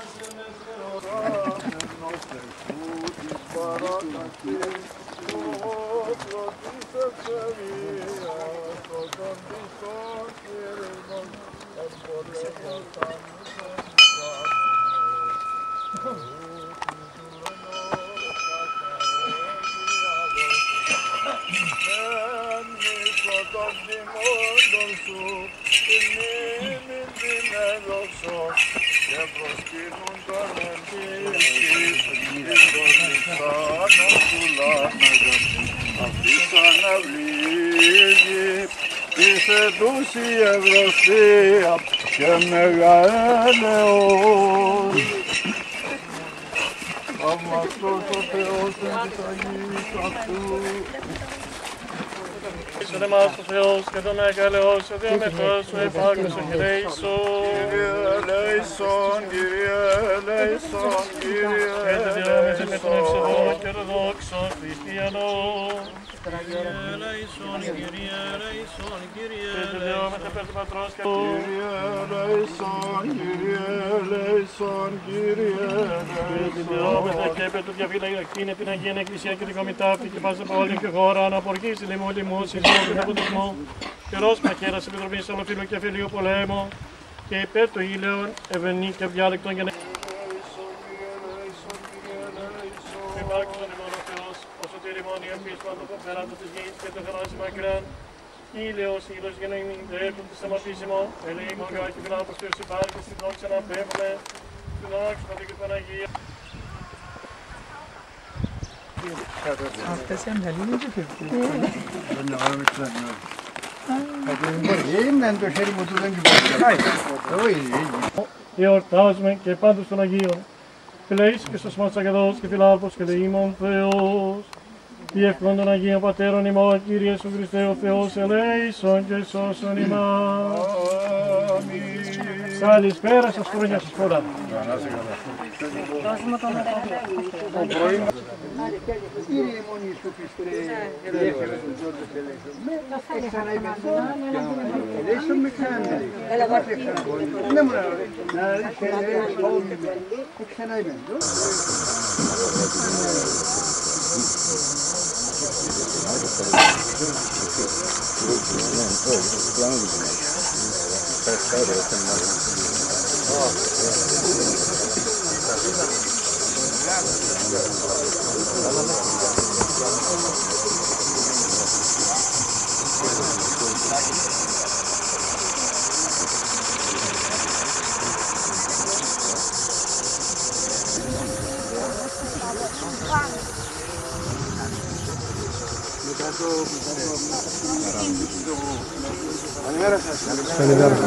και μεγαλέως. Αμαρτός ο Θεός εν της Αγίας αυτού. Ίσον εμάς ο Θεός και το μεγαλέως, ο Διαμετός σου επάγγελος ελέησον. Κύριε ελέησον, Κύριε ελέησον, Κύριε ελέησον. Με τον ευσεβό και ορθοδόξο χριστιανό. Κύριε ελέησον, Κύριε ελέησον, Κύριε ελέησον. Κύριε ελέησον, Κύριε ελέησον, Κύριε ελέησον. Και επέτω διαφυλακτήνε την Αγία Εκκλησία και την Κομιτάφη και πάσα από όλη και χώρα να απορκήσει λοιμού, λοιμού, σεισμό και νεποτισμό και ρόσμα χέρας επιτροπής ολοφύλου και αφιλίου πολέμου και υπέρ του ήλαιων ευενή και διάλεκτον για να υπάρξον ημών ο Θεός, ο σωτήρ ημών η εμφύς πάντο από πέραντο της γης και το θεράσι μακράν, ήλαιος, ήλος για να είναι δέρκον της αμαρτήσιμο, ελεήμων γά και φιλάπος Θεός υπάρχει, στην δόξα να πέφτουμε, στην άξονα και Παναγία. Αυτές οι αμπελίνες δεν Εορτάζουμε και πάντως των Αγίων, φιλεής και στους Ματσακεδός και φιλάρπος και λεήμων Θεός, διεύκον των Αγίων Πατέρων ημών, Κύριε Ιησού Χριστέ ο Θεός, ελέησον και σώσον ημάς. Καλησπέρα σας, χρόνια σας πολλά. Κύριε mon Ιησού Χριστέ, ελέησον τον Ζώντος ελέησον με, ξαναειμενθώ, ελέησον με ξαναειμενθώ. Ναι μου να ελέησον με, ξαναειμενθώ. Καλημέρα σας. Καλημέρα.